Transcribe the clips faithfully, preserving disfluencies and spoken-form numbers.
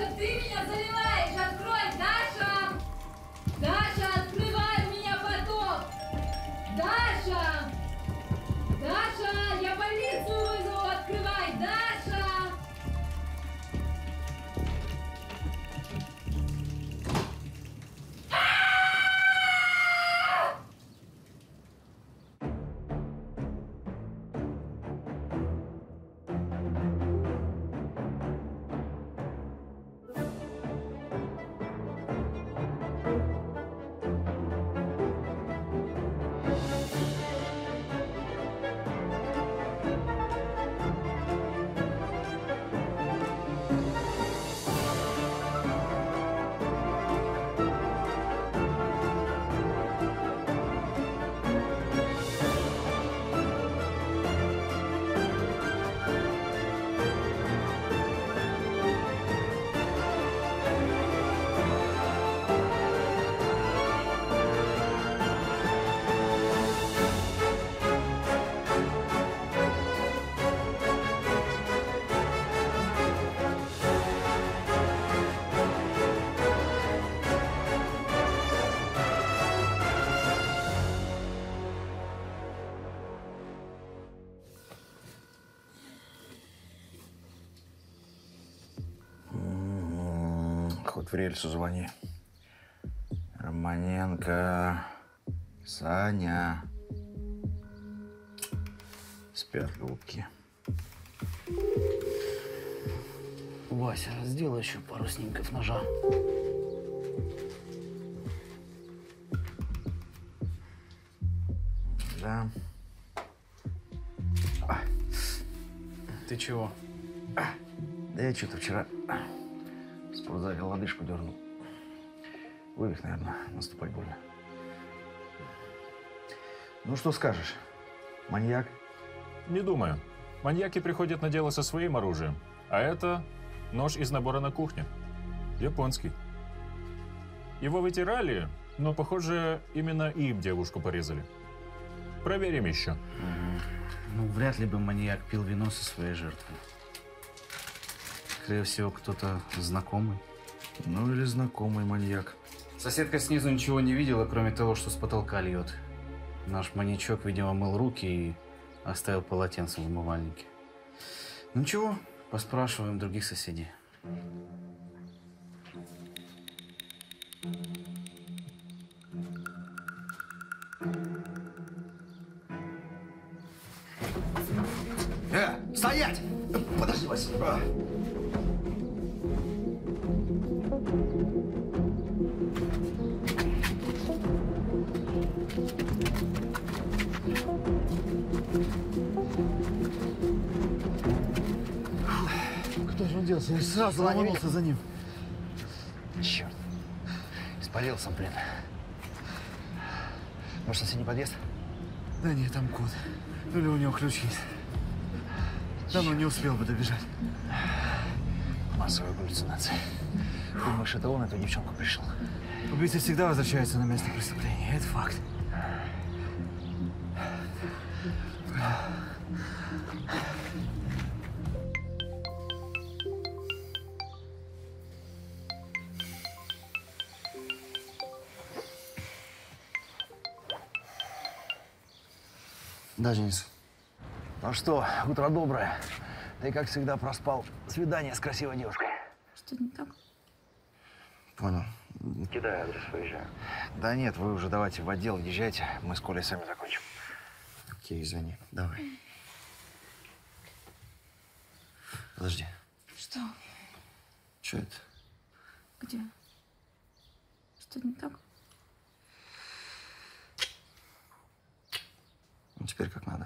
Даша, ты меня заливаешь! Открой, Даша! Даша, открывай меня потом! Даша! Даша, я полицию вызову! Открывай, Даша! Хоть в рельсу звони. Романенко, Саня. Спят голубки. Вася, сделай еще пару снимков ножа. Да. А. Ты чего? А. Да я что-то вчера в спортзале лодыжку дернул. Вывих, наверное, наступать больно. Ну, что скажешь? Маньяк? Не думаю. Маньяки приходят на дело со своим оружием. А это нож из набора на кухне. Японский. Его вытирали, но, похоже, именно им девушку порезали. Проверим еще. Угу. Ну, вряд ли бы маньяк пил вино со своей жертвой. Скорее всего, кто-то знакомый. Ну, или знакомый маньяк. Соседка снизу ничего не видела, кроме того, что с потолка льет. Наш маньячок, видимо, мыл руки и оставил полотенце в умывальнике. Ну ничего, поспрашиваем других соседей. Э, стоять! Подожди, Вася. Кто же он делся? Я сразу ломанулся за ним. Черт. Испалился, блин. Может, соседний подъезд? Да нет, там кот. Ну или у него ключ есть. Давно не успел бы добежать. Массовая галлюцинация. Думаешь, это он эту девчонку пришел? Убийца всегда возвращается на место преступления. Это факт. Да, Денис. Ну что, утро доброе. Ты, как всегда, проспал свидание с красивой девушкой. Что не так? Понял. Кидай адрес, выезжаю. Да нет, вы уже давайте в отдел езжайте. Мы с Колей сами закончим. Окей, извини. Давай. Подожди. Что? Что это? Где? Что не так? Ну, теперь как надо.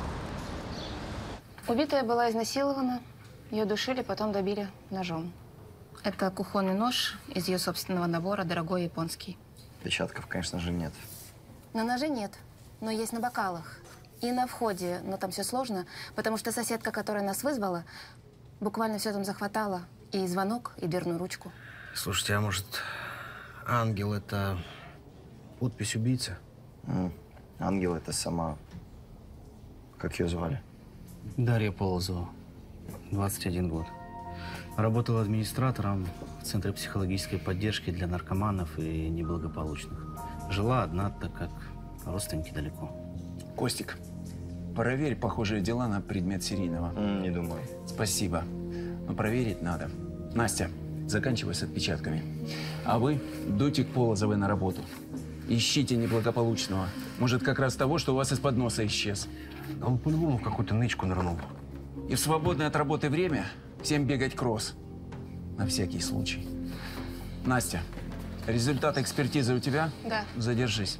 Убитая была изнасилована, ее душили, потом добили ножом. Это кухонный нож из ее собственного набора, дорогой японский. Печатков, конечно же, нет. На ноже нет, но есть на бокалах. И на входе, но там все сложно, потому что соседка, которая нас вызвала, буквально все там захватала. И звонок, и дверную ручку. Слушайте, а может, ангел – это подпись убийцы? М, Ангел – это сама… Как ее звали? Дарья Полозова, двадцать один год. Работала администратором в Центре психологической поддержки для наркоманов и неблагополучных. Жила одна, так как родственники далеко. Костик, проверь похожие дела на предмет серийного. М, Не думаю. Спасибо. Но проверить надо. Настя, заканчивай с отпечатками. А вы дуйте к Полозовой на работу. Ищите неблагополучного. Может, как раз того, что у вас из-под носа исчез. Он по-любому в какую-то нычку нырнул. И в свободное от работы время всем бегать кросс. На всякий случай. Настя, результат экспертизы у тебя? Да. Задержись.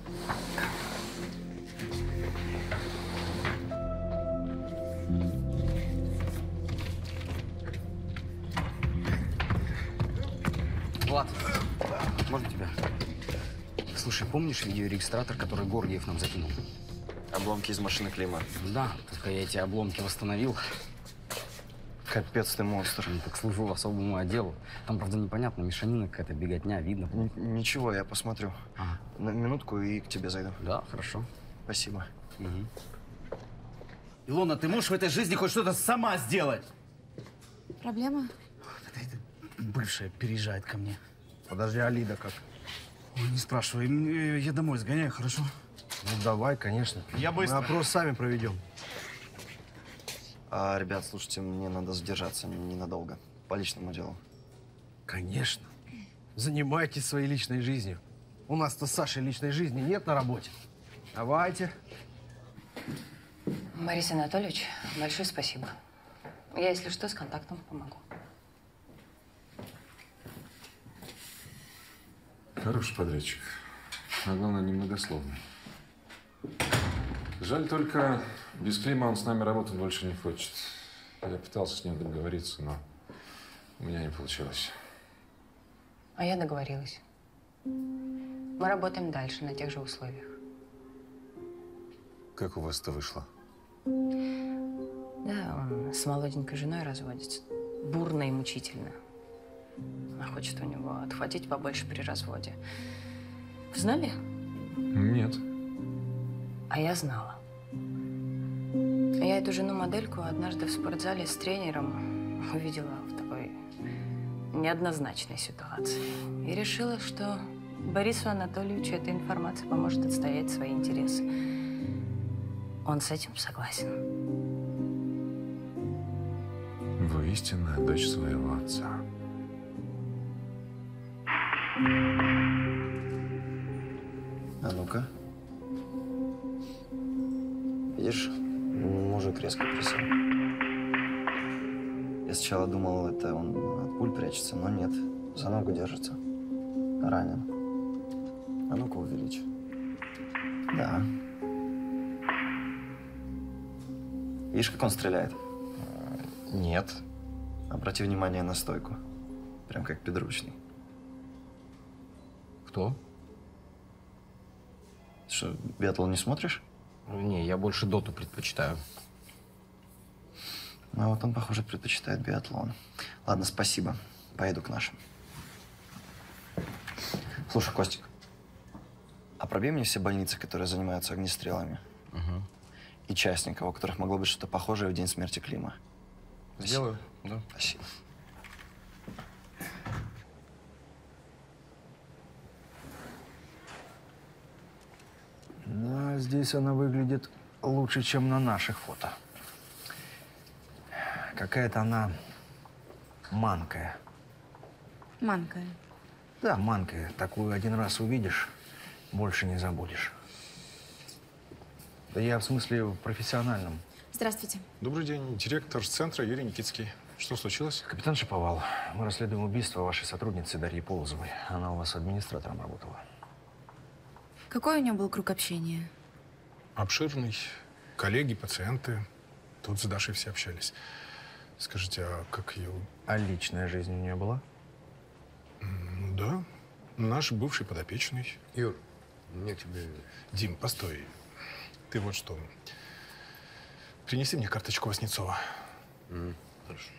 Влад, можно тебя? Слушай, помнишь видеорегистратор, который Гордиев нам закинул? Обломки из машины Клима. Да, только я эти обломки восстановил. Капец ты монстр. Ну, так служу особому отделу. Там, правда, непонятно, мешанина какая-то, беготня, видно. Н- Ничего, я посмотрю. Ага. На минутку и к тебе зайду. Да, хорошо. Спасибо. Угу. Илона, ты можешь в этой жизни хоть что-то сама сделать? Проблема? Бывшая переезжает ко мне. Подожди, а Лида как? Ой, не спрашивай, м, я домой сгоняю, хорошо? Ну, давай, конечно. Я быстро. Мы опрос сами проведем. А, ребят, слушайте, мне надо задержаться ненадолго. По личному делу. Конечно. Занимайтесь своей личной жизнью. У нас-то с Сашей личной жизни нет на работе. Давайте. Борис Анатольевич, большое спасибо. Я, если что, с контактом помогу. Хороший подрядчик. А главное, немногословный. Жаль только, без Клима он с нами работать больше не хочет. Я пытался с ним договориться, но у меня не получилось. А я договорилась. Мы работаем дальше на тех же условиях. Как у вас это вышло? Да, он с молоденькой женой разводится. Бурно и мучительно. Она хочет у него отхватить побольше при разводе. Вы знали? Нет. А я знала. Я эту жену-модельку однажды в спортзале с тренером увидела в такой неоднозначной ситуации. И решила, что Борису Анатольевичу эта информация поможет отстоять свои интересы. Он с этим согласен. Вы истинная дочь своего отца. А ну-ка. Видишь, мужик резко присел. Я сначала думал, это он от пуль прячется, но нет. За ногу держится. Ранен. А ну-ка увеличь. Да. Видишь, как он стреляет? Нет. Обрати внимание на стойку. Прям как подручный. Кто? Что, биатлон не смотришь? Не, я больше доту предпочитаю. Ну, вот он, похоже, предпочитает биатлон. Ладно, спасибо. Поеду к нашим. Слушай, Костик, а пробей мне все больницы, которые занимаются огнестрелами. Угу. И частников, у которых могло быть что-то похожее в день смерти Клима. Сделаю, да. Спасибо. Да, здесь она выглядит лучше, чем на наших фото. Какая-то она манкая. Манкая. Да, манкая. Такую один раз увидишь, больше не забудешь. Да я в смысле в профессиональном. Здравствуйте. Добрый день. Директор центра Юрий Никитский. Что случилось? Капитан Шиповал, мы расследуем убийство вашей сотрудницы Дарьи Полозовой. Она у вас администратором работала. Какой у нее был круг общения? Обширный. Коллеги, пациенты. Тут с Дашей все общались. Скажите, а как ее… А личная жизнь у нее была? Да, наш бывший подопечный. Юр, мне к тебе… Дим, постой. Ты вот что. Принеси мне карточку Васнецова. Mm, хорошо.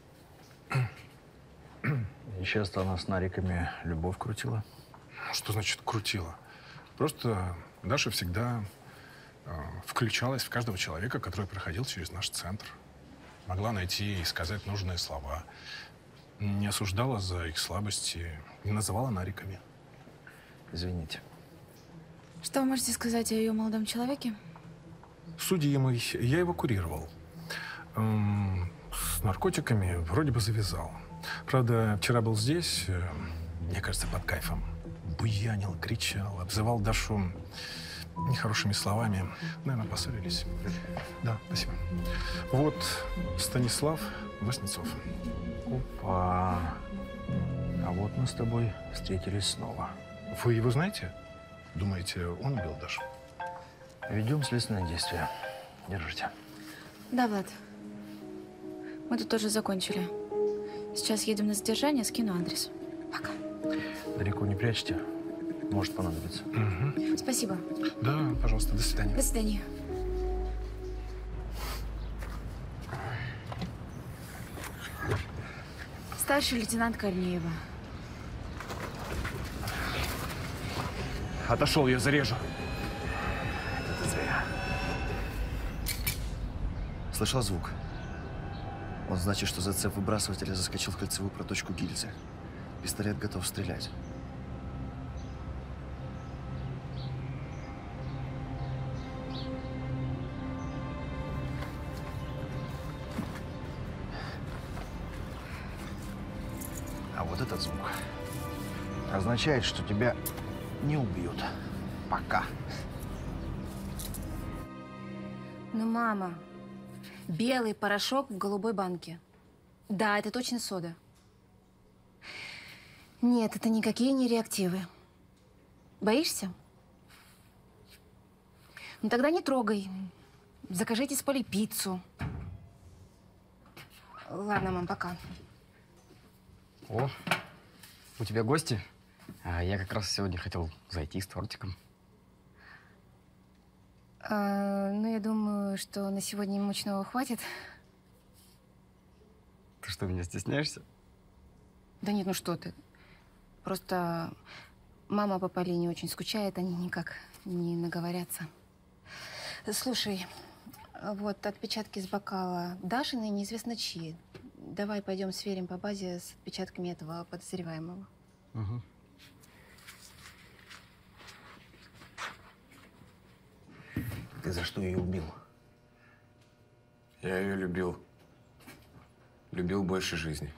И часто она с нариками любовь крутила? Что значит крутила? Просто Даша всегда э, включалась в каждого человека, который проходил через наш центр. Могла найти и сказать нужные слова. Не осуждала за их слабости, не называла нариками. Извините. Что вы можете сказать о ее молодом человеке? Судимый. Я его курировал. Эм, с наркотиками вроде бы завязал. Правда, вчера был здесь, э, мне кажется, под кайфом. Буянил, кричал, обзывал Дашу нехорошими словами. Наверное, поссорились. Да, спасибо. Вот Станислав Васнецов. Опа. А вот мы с тобой встретились снова. Вы его знаете? Думаете, он убил Дашу? Ведем следственное действие. Держите. Да, Влад. Мы тут тоже закончили. Сейчас едем на задержание, скину адрес. Пока. Далеко не прячьте. Может понадобиться. Угу. Спасибо. Да, пожалуйста, до свидания. До свидания. Старший лейтенант Корнеева. Отошел, я зарежу. Это зря. Слышал звук? Он значит, что зацеп выбрасывателя заскочил в кольцевую проточку гильзы. Пистолет готов стрелять. А вот этот звук означает, что тебя не убьют. Пока. Ну, мама, белый порошок в голубой банке. Да, это точно сода. Нет, это никакие не реактивы. Боишься? Ну, тогда не трогай. Закажите с Полей пиццу. Ладно, мам, пока. О, у тебя гости? А я как раз сегодня хотел зайти с тортиком. А, ну, я думаю, что на сегодня мучного хватит. Ты что, меня стесняешься? Да нет, ну что ты. Просто мама по Полине очень скучает, они никак не наговорятся. Слушай, вот отпечатки с бокала Дашины неизвестно чьи. Давай пойдем сверим по базе с отпечатками этого подозреваемого. Угу. Ты за что ее убил? Я ее любил. Любил больше жизни.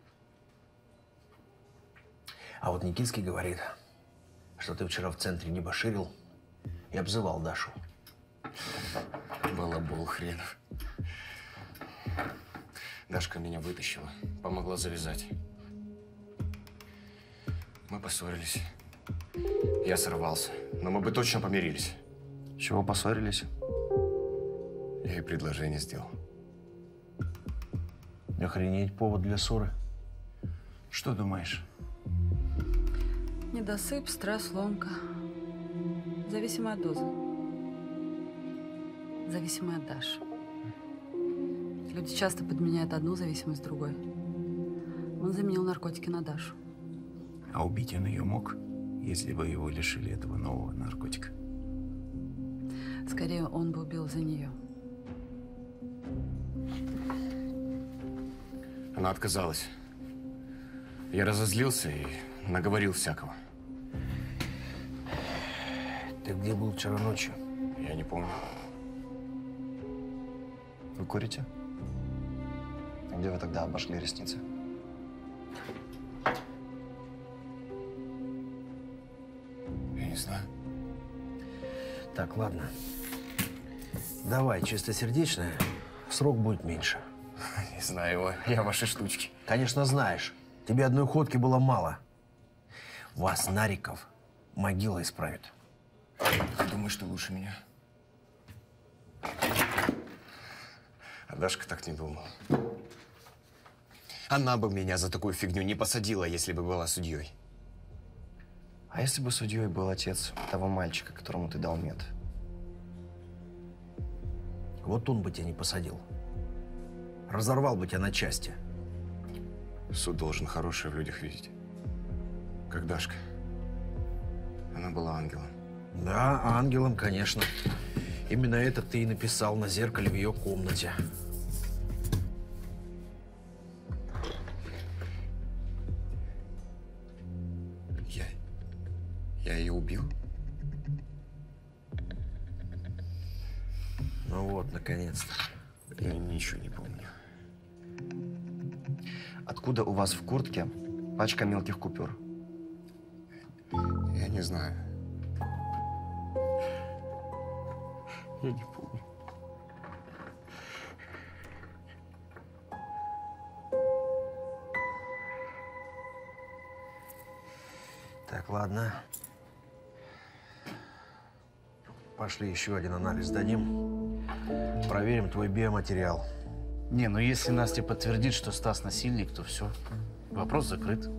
А вот Никитский говорит, что ты вчера в центре дебоширил и обзывал Дашу. Балабол хренов. Дашка меня вытащила, помогла завязать. Мы поссорились. Я сорвался, но мы бы точно помирились. Чего поссорились? Я ей предложение сделал. Охренеть, повод для ссоры. Что думаешь? Недосып, стресс, ломка. Зависимая от дозы. Зависимая от Даши. Люди часто подменяют одну зависимость другой. Он заменил наркотики на Дашу. А убить он ее мог, если бы его лишили этого нового наркотика? Скорее, он бы убил за нее. Она отказалась. Я разозлился и наговорил всякого. Ты где был вчера ночью? Я не помню. Вы курите? А где вы тогда обожгли ресницы? Я не знаю. Так, ладно. Давай, чистосердечное. Срок будет меньше. Не знаю его. Я ваши штучки. Конечно, знаешь. Тебе одной ходки было мало. Вас, нариков, могила исправит. Ты думаешь, что лучше меня? А Дашка так не думала. Она бы меня за такую фигню не посадила, если бы была судьей. А если бы судьей был отец того мальчика, которому ты дал мед? Вот он бы тебя не посадил. Разорвал бы тебя на части. Суд должен хорошее в людях видеть. Как Дашка. Она была ангелом. Да, ангелом, конечно. Именно это ты и написал на зеркале в ее комнате. Я... Я ее убил? Ну вот, наконец-то. Я ничего не помню. Откуда у вас в куртке пачка мелких купюр? Я не знаю. Я не помню. Так, ладно. Пошли еще один анализ дадим. Проверим твой биоматериал. Не, ну если Настя подтвердит, что Стас насильник, то все. Вопрос закрыт.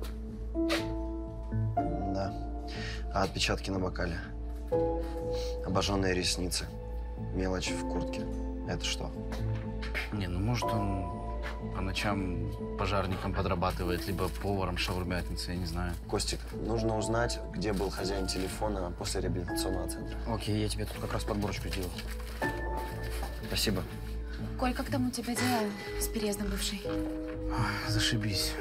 Да. А отпечатки на бокале? Обожженные ресницы. Мелочь в куртке. Это что? Не, ну может он по ночам пожарником подрабатывает, либо поваром шаурмятницы, я не знаю. Костик, нужно узнать, где был хозяин телефона после реабилитационного центра. Окей, я тебе тут как раз подборочку сделал. Спасибо. Коль, как там у тебя дела с переездом бывшей? Ой, зашибись.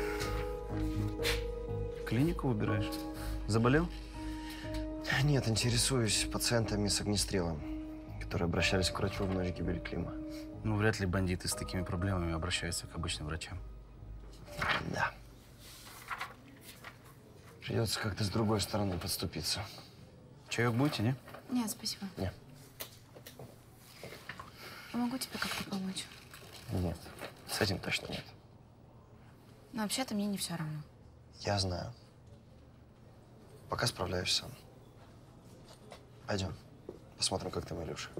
Клинику выбираешь? Заболел? Нет, интересуюсь пациентами с огнестрелом, которые обращались к врачу в ночь гибели Клима. Ну, вряд ли бандиты с такими проблемами обращаются к обычным врачам. Да. Придется как-то с другой стороны подступиться. Чаек будете, не? Нет, спасибо. Нет. Я могу тебе как-то помочь? Нет, с этим точно нет. Но вообще-то мне не все равно. Я знаю. Пока справляюсь сам. Пойдем, посмотрим, как там Илюша.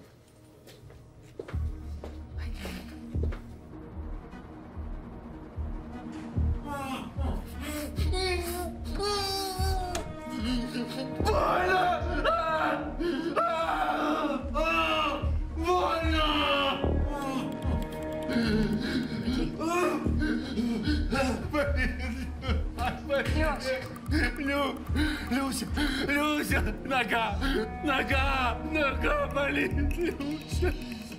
Лю, Люся, Люся, нога, нога, нога болит, Люся.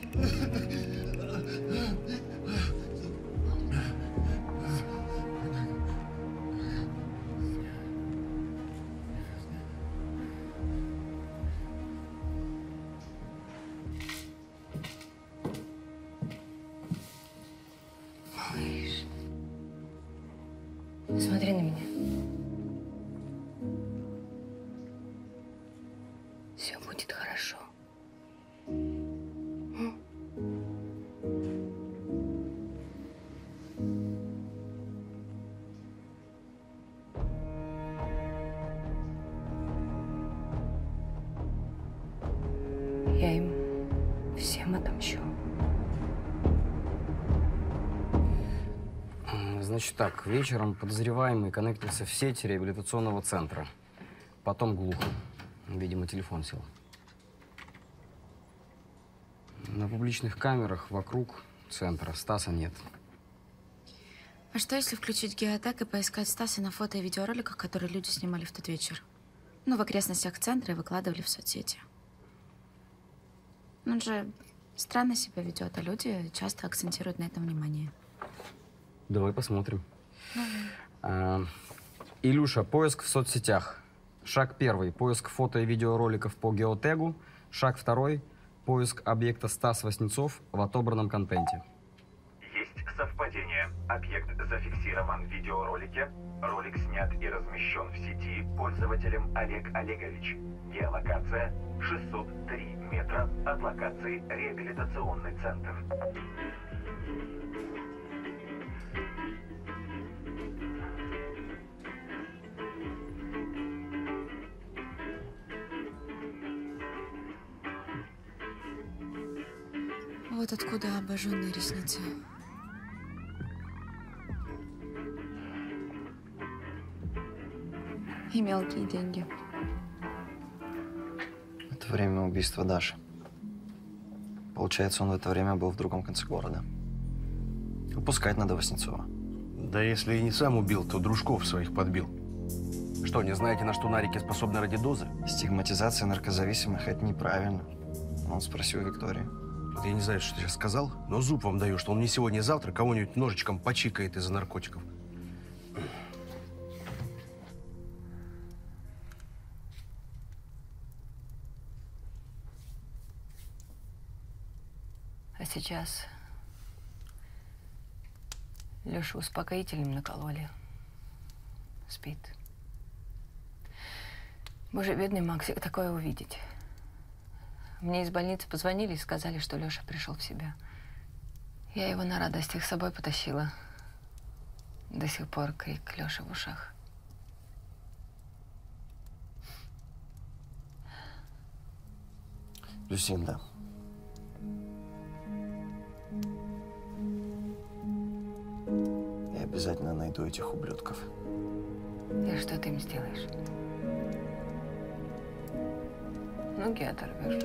Смотри на меня. Все будет хорошо. М? Я им всем отомщу. Значит так, вечером подозреваемый коннектился в сеть реабилитационного центра. Потом глухо. Видимо, телефон сел. На публичных камерах вокруг центра Стаса нет. А что, если включить геотаг и поискать Стаса на фото и видеороликах, которые люди снимали в тот вечер? Ну, в окрестностях центра и выкладывали в соцсети. Он же странно себя ведет, а люди часто акцентируют на этом внимание. Давай посмотрим. Давай. А, Илюша, поиск в соцсетях. Шаг первый – поиск фото и видеороликов по геотегу. Шаг второй – поиск объекта Стас Васнецов в отобранном контенте. Есть совпадение. Объект зафиксирован в видеоролике. Ролик снят и размещен в сети пользователем Олег Олегович. Геолокация шестьсот три метра от локации реабилитационный центр. Вот откуда обожженные ресницы. И мелкие деньги. Это время убийства Даши. Получается, он в это время был в другом конце города. Упускать надо Васнецова. Да если и не сам убил, то дружков своих подбил. Что, не знаете, на что нарики способны ради дозы? Стигматизация наркозависимых – это неправильно. Он спросил Виктории. Вот я не знаю, что ты сейчас сказал, но зуб вам даю, что он не сегодня, а завтра кого-нибудь ножичком почикает из-за наркотиков. А сейчас Лешу успокоительным накололи. Спит. Боже, бедный Максик, такое увидеть. Мне из больницы позвонили и сказали, что Леша пришел в себя. Я его на радостях с собой потащила. До сих пор крик Леши в ушах. Люсинда. Я обязательно найду этих ублюдков. И что ты им сделаешь? Ноги оторвешь.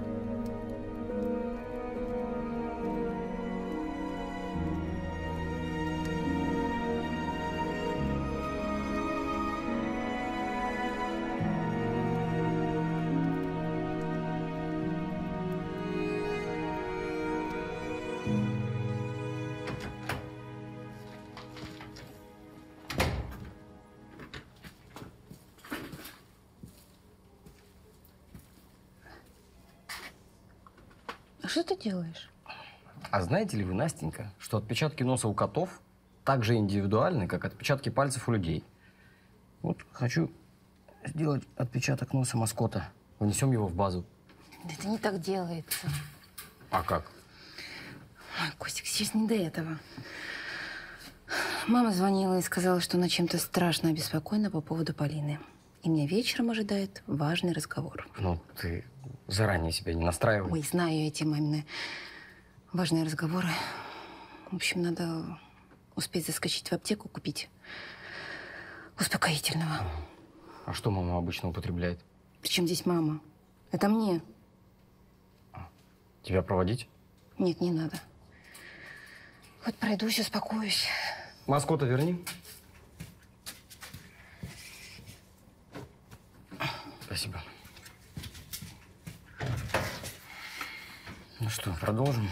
А что ты делаешь? А знаете ли вы, Настенька, что отпечатки носа у котов так же индивидуальны, как отпечатки пальцев у людей? Вот хочу сделать отпечаток носа маскота. Внесем его в базу. Да это не так делается. А как? Ой, Костик, сейчас не до этого. Мама звонила и сказала, что она чем-то страшно обеспокоена по поводу Полины. И меня вечером ожидает важный разговор. Ну, ты заранее себя не настраивай. Ой, знаю эти мамины важные разговоры. В общем, надо успеть заскочить в аптеку, купить успокоительного. А что мама обычно употребляет? Причем здесь мама? Это мне. Тебя проводить? Нет, не надо. Вот пройдусь, успокоюсь. Маскота верни. Спасибо. Ну что, продолжим?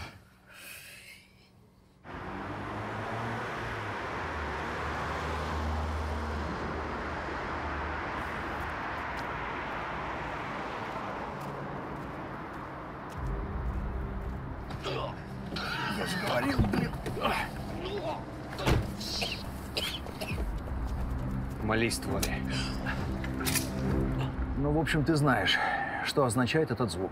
Я же говорил, блин. Молись, тварь. Ну, в общем, ты знаешь, что означает этот звук.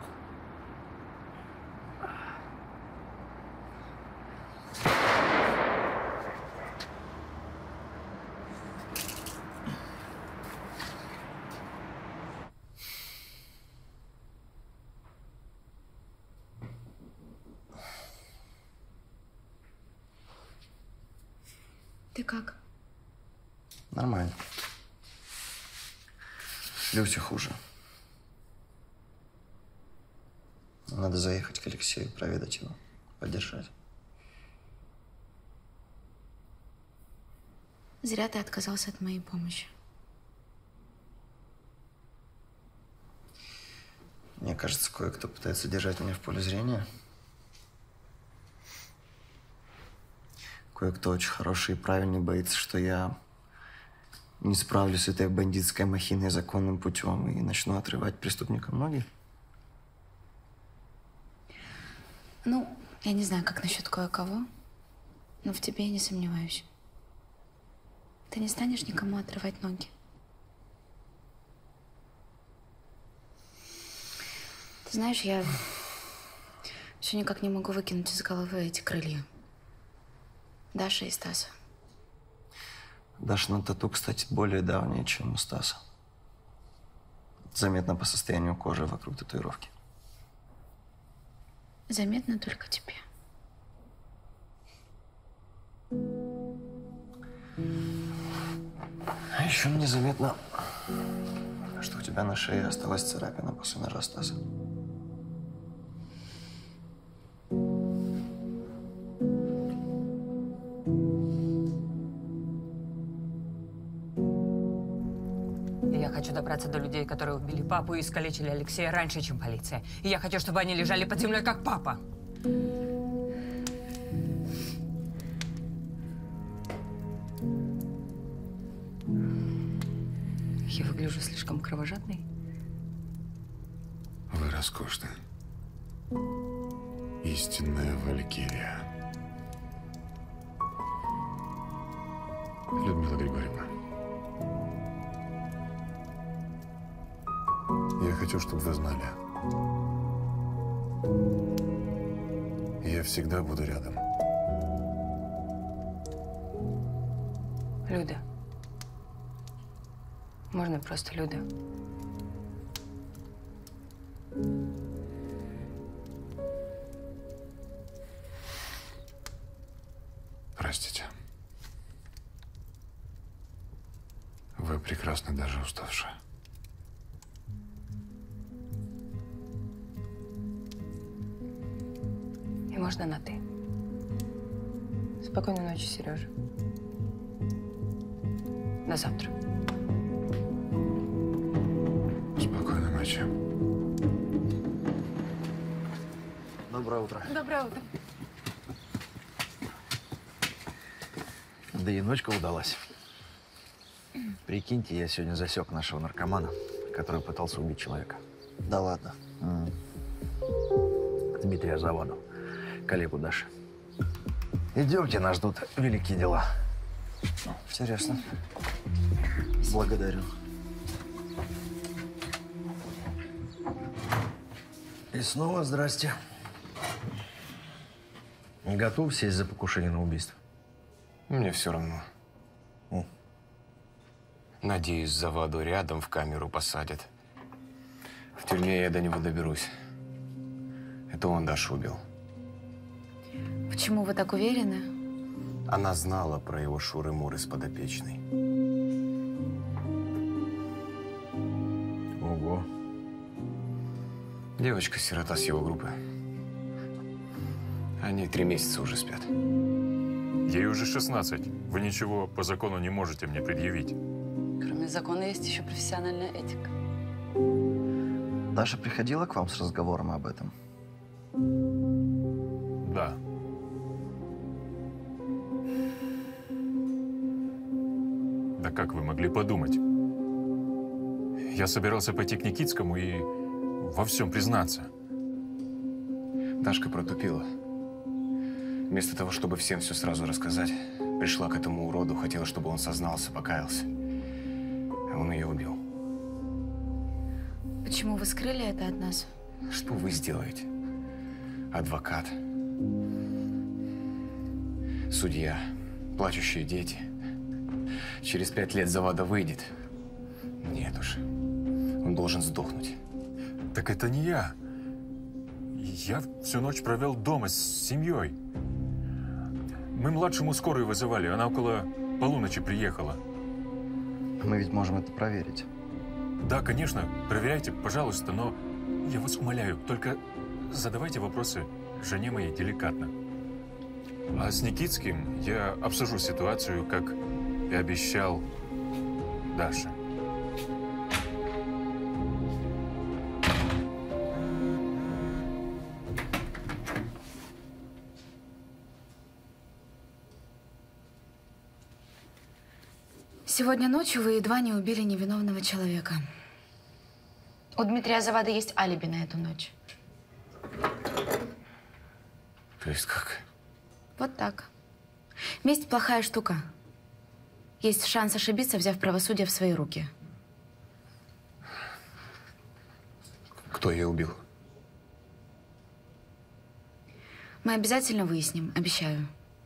Ты как? Нормально. Люсе хуже. Надо заехать к Алексею, проведать его, поддержать. Зря ты отказался от моей помощи. Мне кажется, кое-кто пытается держать меня в поле зрения. Кое-кто очень хороший и правильный боится, что я не справлюсь с этой бандитской махиной законным путем и начну отрывать преступникам ноги. Ну, я не знаю, как насчет кое-кого, но в тебе я не сомневаюсь. Ты не станешь никому отрывать ноги. Ты знаешь, я все никак не могу выкинуть из головы эти крылья. Даша и Стаса. Дашина тату, кстати, более давнее, чем у Стаса. Заметно по состоянию кожи вокруг татуировки. Заметно только тебе. А еще мне заметно что у тебя на шее осталась царапина после ножа Стаса. Я хочу добраться до людей, которые убили папу и искалечили Алексея раньше, чем полиция. И я хочу, чтобы они лежали под землей, как папа. Я выгляжу слишком кровожадной? Вы роскошны. Истинная валькирия. Людмила Григорьевна, я хочу, чтобы вы знали. Я всегда буду рядом. Люда. Можно просто Люда? Простите. Вы прекрасны, даже уставшие. И можно на «ты». Спокойной ночи, Сережа. До завтра. Спокойной ночи. Доброе утро. Доброе утро. Да и ночка удалась. Прикиньте, я сегодня засек нашего наркомана, который пытался убить человека. Да ладно. М. Дмитрия Заваду, коллегу Даши. Идемте, нас ждут великие дела. Интересно. Благодарю. И снова здрасте. Готов сесть за покушение на убийство? Мне все равно. О. Надеюсь, Заваду рядом в камеру посадят. В тюрьме я до него доберусь. Это он Дашу убил. Почему вы так уверены? Она знала про его шуры-муры с подопечной. Ого. Девочка-сирота с его группы. Они три месяца уже спят. Ей уже шестнадцать. Вы ничего по закону не можете мне предъявить. Кроме закона есть еще профессиональная этика. Даша приходила к вам с разговором об этом? Да. Да как вы могли подумать? Я собирался пойти к Никитскому и во всем признаться. Дашка протупила. Вместо того, чтобы всем все сразу рассказать, пришла к этому уроду, хотела, чтобы он сознался, покаялся. А он ее убил. Почему вы скрыли это от нас? Что вы сделаете? Адвокат, судья, плачущие дети. Через пять лет Завада выйдет. Нет уж, он должен сдохнуть. Так это не я. Я всю ночь провел дома с семьей. Мы младшему скорую вызывали, она около полуночи приехала. Мы ведь можем это проверить. Да, конечно, проверяйте, пожалуйста, но я вас умоляю, только задавайте вопросы жене моей деликатно. А с Никитским я обсужу ситуацию, как и обещал Даше. Сегодня ночью вы едва не убили невиновного человека. У Дмитрия Завады есть алиби на эту ночь. То есть как? Вот так. Месть – плохая штука. Есть шанс ошибиться, взяв правосудие в свои руки. Кто ее убил? Мы обязательно выясним, обещаю.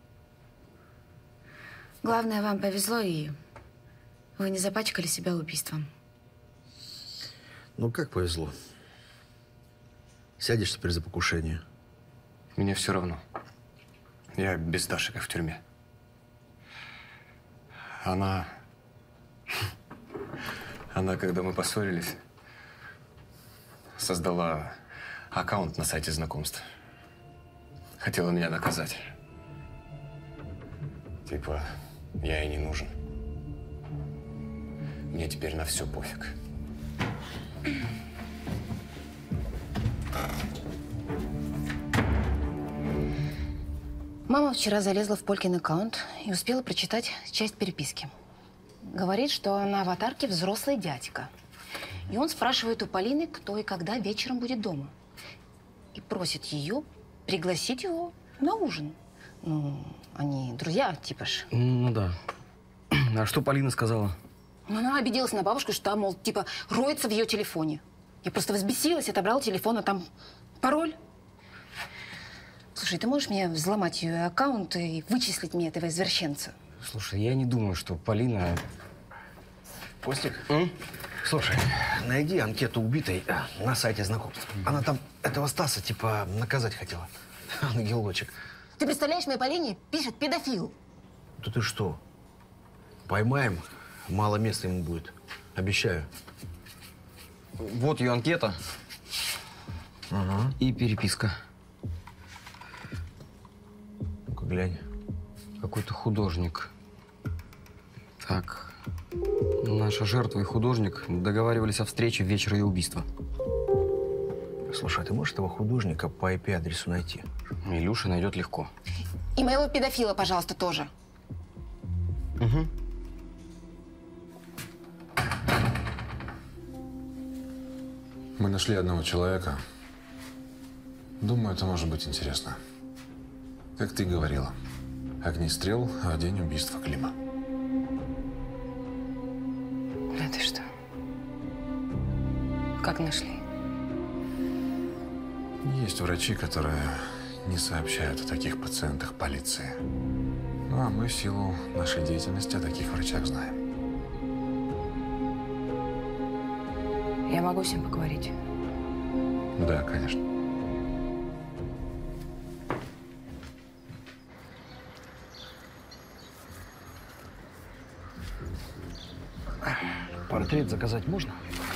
Главное, вам повезло, и вы не запачкали себя убийством. Ну, как повезло. Сядешь теперь за покушение. Мне все равно. Я без Даши, как в тюрьме. Она… Она, когда мы поссорились, создала аккаунт на сайте знакомств. Хотела меня наказать. Типа, я ей не нужен. Мне теперь на все пофиг. Мама вчера залезла в Полькин аккаунт и успела прочитать часть переписки. Говорит, что на аватарке взрослый дядька. И он спрашивает у Полины, кто и когда вечером будет дома. И просит ее пригласить его на ужин. Ну, они друзья, типа ж. Ну да. А что Полина сказала? Ну, она обиделась на бабушку, что та, мол, типа, роется в ее телефоне. Я просто взбесилась, отобрала телефон, а там пароль. Слушай, ты можешь мне взломать ее аккаунт и вычислить мне этого извращенца? Слушай, я не думаю, что Полина… Костик, М? слушай, найди анкету убитой на сайте знакомств. Она там этого Стаса типа наказать хотела. Ангелочек. Ты представляешь, моей Полине пишет педофил. Да ты что? Поймаем, мало места ему будет. Обещаю. Вот ее анкета. Ага. И переписка. Ну-ка, глянь. Какой-то художник. Так. Наша жертва и художник договаривались о встрече в вечер ее убийства. Слушай, а ты можешь этого художника по ай пи-адресу найти? Илюша найдет легко. И моего педофила, пожалуйста, тоже. Угу. Мы нашли одного человека. Думаю, это может быть интересно. Как ты говорила, огнестрел, а день убийства Клима. Да ты что? Как нашли? Есть врачи, которые не сообщают о таких пациентах полиции. Ну, а мы в силу нашей деятельности о таких врачах знаем. Я могу с ним поговорить? Да, конечно. Портрет заказать можно?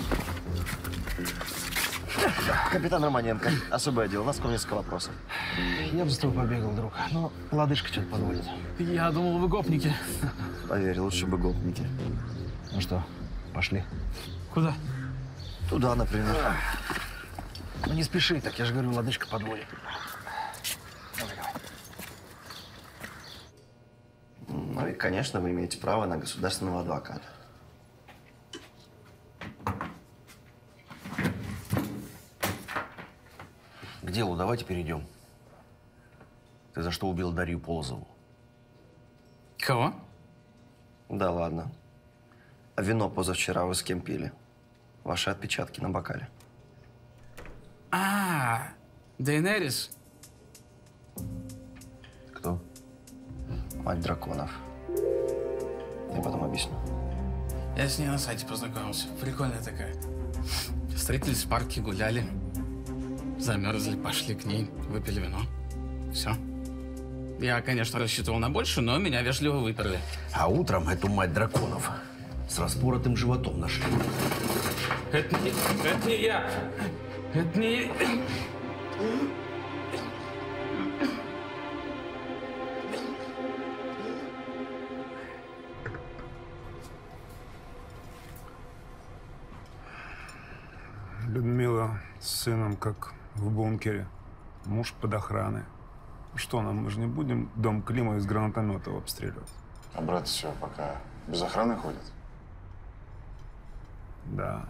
Капитан Романенко, особый отдел. У нас к вам несколько вопросов. Я бы с тобой побегал, друг. Но лодыжка что-то подводит. Я думал, вы гопники. Поверь, лучше бы гопники. Ну что, пошли? Куда? Туда, например. Ну не спеши, так я же говорю, лодыжка подводит. Давай, давай. Ну и, конечно, вы имеете право на государственного адвоката. К делу давайте перейдем. Ты за что убил Дарью Полозову? Кого? Да ладно. А вино позавчера вы с кем пили? Ваши отпечатки на бокале. А, Дейенерис. Кто? Мать драконов. Я потом объясню. Я с ней на сайте познакомился. Прикольная такая. Встретились в парке, гуляли. Замерзли, пошли к ней, выпили вино. Все. Я, конечно, рассчитывал на больше, но меня вежливо выперли. А утром эту мать драконов с распоротым животом нашли. Это не, это не я. Это не... Людмила с сыном как в бункере. Муж под охраной. Что нам, мы же не будем дом Клима из гранатометов обстреливать? А брат все, пока без охраны ходит? Да.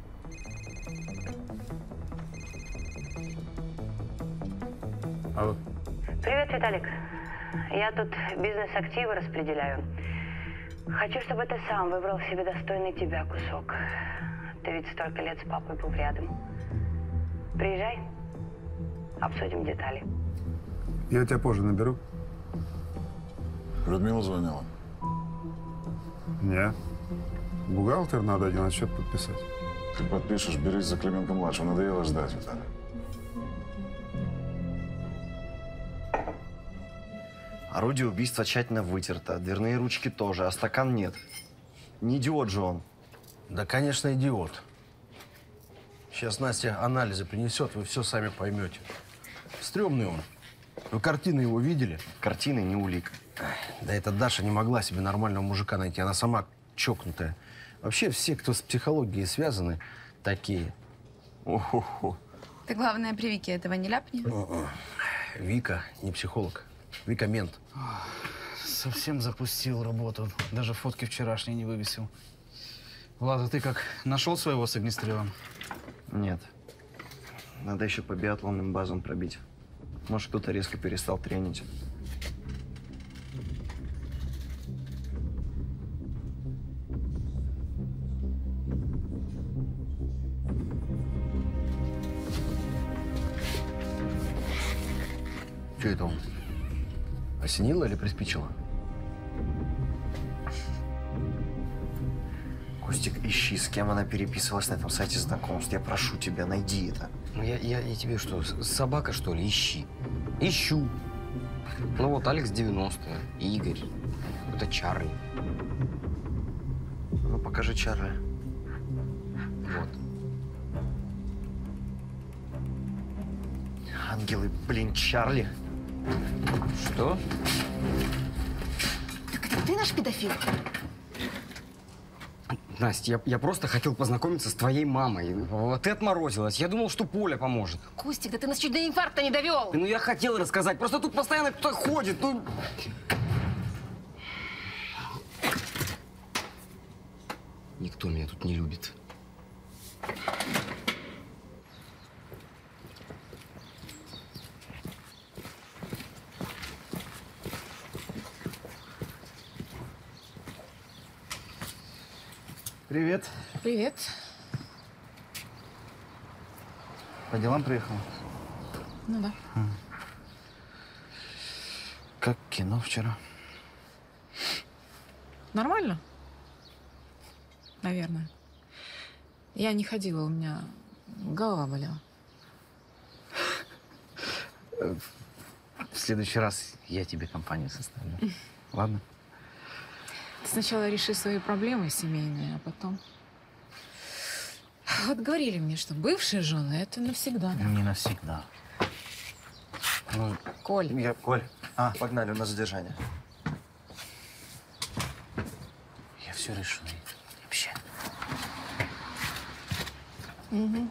Алло. Привет, Виталик. Я тут бизнес-активы распределяю. Хочу, чтобы ты сам выбрал себе достойный тебя кусок. Ты ведь столько лет с папой был рядом. Приезжай, обсудим детали. Я тебя позже наберу. Людмила звонила? Нет. Бухгалтер, надо один отчет подписать. Ты подпишешь, берись за Клименко-младшего. Надоело ждать, Виталий. Орудие убийства тщательно вытерто, дверные ручки тоже, а стакан нет. Не идиот же он. Да, конечно, идиот. Сейчас Настя анализы принесет, вы все сами поймете. Стрёмный он. Вы картины его видели? Картины не улик. Да эта Даша не могла себе нормального мужика найти. Она сама чокнутая. Вообще все, кто с психологией связаны, такие. О-хо-хо. Ты, главное, при Вике этого не ляпни. О-о. Вика не психолог. Вика мент. Совсем запустил работу. Даже фотки вчерашние не вывесил. Влад, а ты как, нашел своего с огнестрелом? Нет. Надо еще по биатлонным базам пробить. Может, кто-то резко перестал тренить. Что это он? Осенило или приспичило? Костик, ищи, с кем она переписывалась на этом сайте знакомств. Я прошу тебя, найди это. Ну, я, я, я тебе что, собака, что ли? Ищи. Ищу. Ну вот, Алекс девяносто, Игорь, это Чарли. Ну, покажи Чарли. Вот. Ангелы, блин, Чарли. Что? Так это ты наш педофил? Настя, я, я просто хотел познакомиться с твоей мамой. Вот ты отморозилась. Я думал, что Поля поможет. Костик, да ты нас чуть до инфаркта не довел. Ну, я хотел рассказать. Просто тут постоянно кто-то ходит. Ну... Никто меня тут не любит. Привет. Привет. По делам приехал? Ну да. Как кино вчера? Нормально? Наверное. Я не ходила, у меня голова болела. В следующий раз я тебе компанию составлю. Ладно? Сначала реши свои проблемы семейные, а потом… Вот говорили мне, что бывшие жены – это навсегда. Не навсегда. Ну, Коль. Я, Коль, а, погнали, у нас задержание. Я все решу. Вообще. Угу.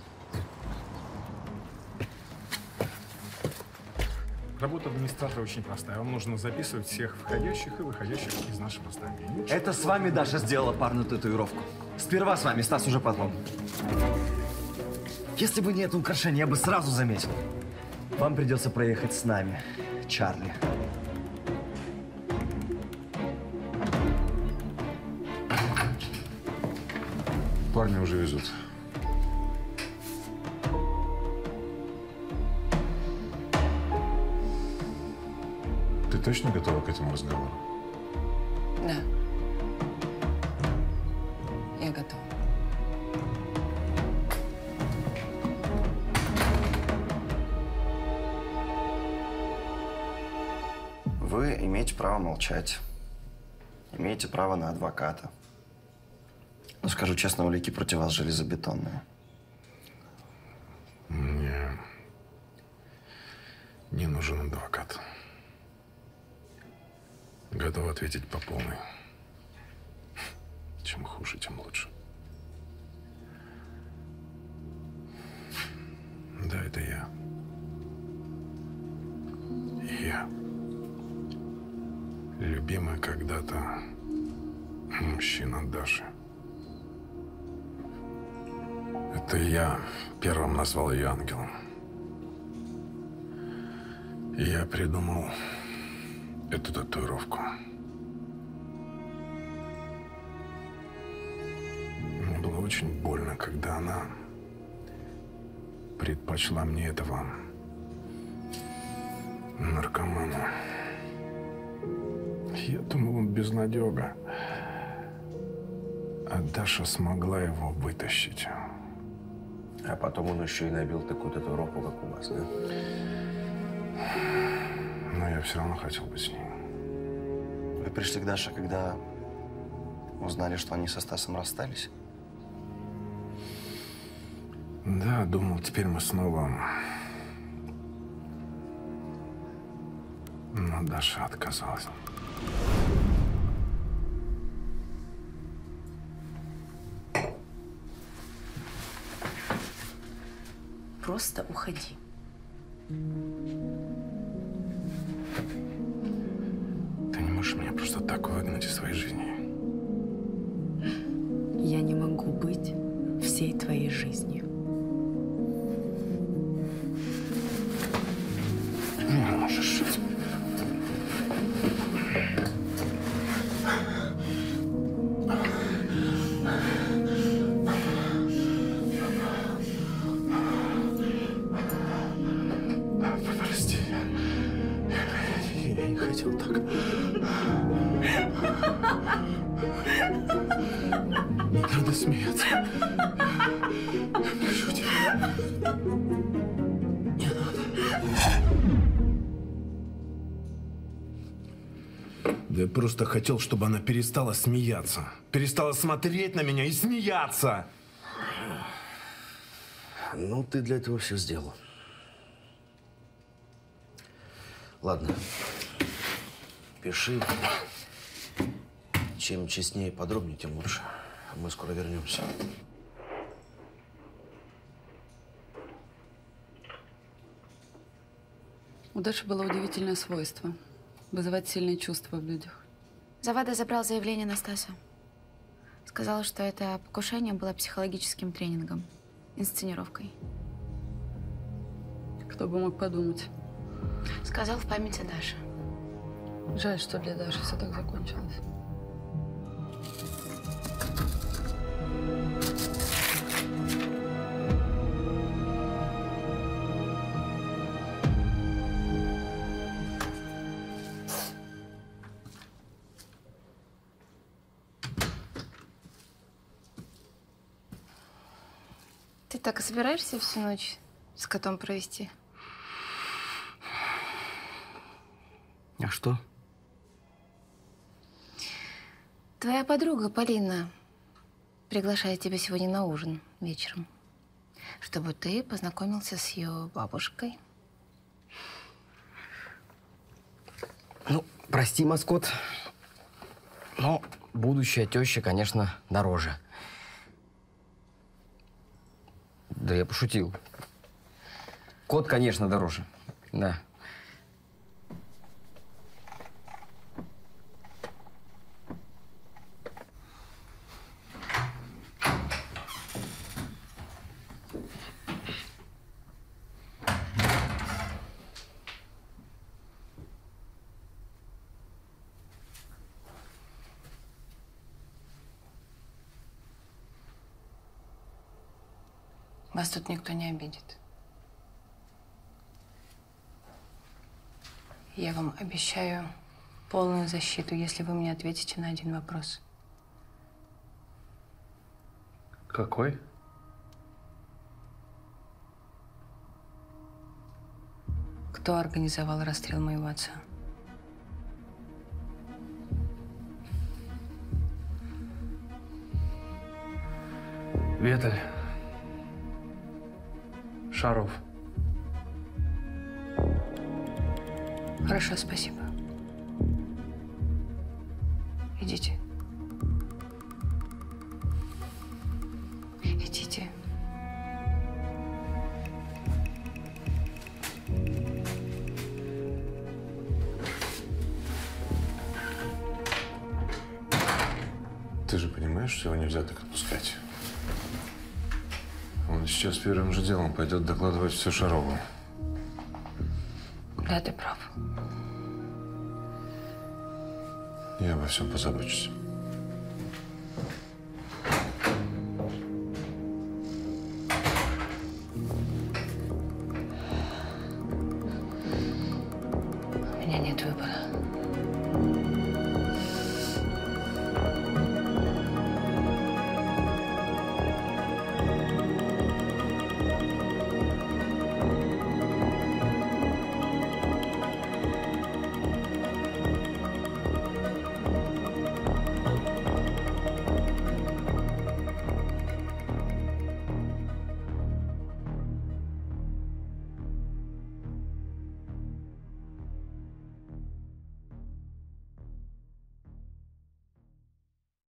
Работа администратора очень простая. Вам нужно записывать всех входящих и выходящих из нашего здания. Ничего. Это с вами Даша сделала парную татуировку. Сперва с вами, Стас уже потом. Если бы не это украшение, я бы сразу заметил. Вам придется проехать с нами, Чарли. Парня уже везут. Ты точно готова к этому разговору? Да. Я готова. Вы имеете право молчать. Имеете право на адвоката. Но скажу честно, улики против вас железобетонные. Мне не нужен адвокат. Готов ответить по полной. Чем хуже, тем лучше. Да, это я. Я. Любимый когда-то мужчина Даши. Это я первым назвал ее ангелом. И я придумал эту татуировку. Мне было очень больно, когда она предпочла мне этого наркомана. Я думал, он безнадега. А Даша смогла его вытащить. А потом он еще и набил такую татуировку, как у вас, да? Но я все равно хотел быть с ней. Вы пришли к Даше, когда узнали, что они со Стасом расстались? Да, думал, теперь мы снова... Но Даша отказалась. Просто уходи. Ты не можешь меня просто так выгнать из своей жизни. Я не могу быть всей твоей жизнью. Не можешь. Прости. Я не хотел так. Не надо смеяться. Прошу тебя. Не надо. Да я просто хотел, чтобы она перестала смеяться. Перестала смотреть на меня и смеяться. Ну, ты для этого все сделал. Ладно. Пиши. Чем честнее и подробнее, тем лучше. Мы скоро вернемся. У Даши было удивительное свойство – вызывать сильные чувства в людях. Завада забрал заявление на Стаса. Сказал, что это покушение было психологическим тренингом, инсценировкой. Кто бы мог подумать. Сказал в память о Даше. Жаль, что для Даши все так закончилось. Ты так и собираешься всю ночь с котом провести? А что? Твоя подруга Полина приглашает тебя сегодня на ужин вечером, чтобы ты познакомился с ее бабушкой. Ну, прости, маскот, но будущая теща, конечно, дороже. Да я пошутил. Кот, конечно, дороже. Да. Вас тут никто не обидит. Я вам обещаю полную защиту, если вы мне ответите на один вопрос. Какой? Кто организовал расстрел моего отца? Веталь. Шаров. Хорошо, спасибо. Идите. Идите. Ты же понимаешь, что его нельзя так отпускать? Он сейчас первым же делом пойдет докладывать все Шарову. Да, ты прав. Я обо всем позабочусь.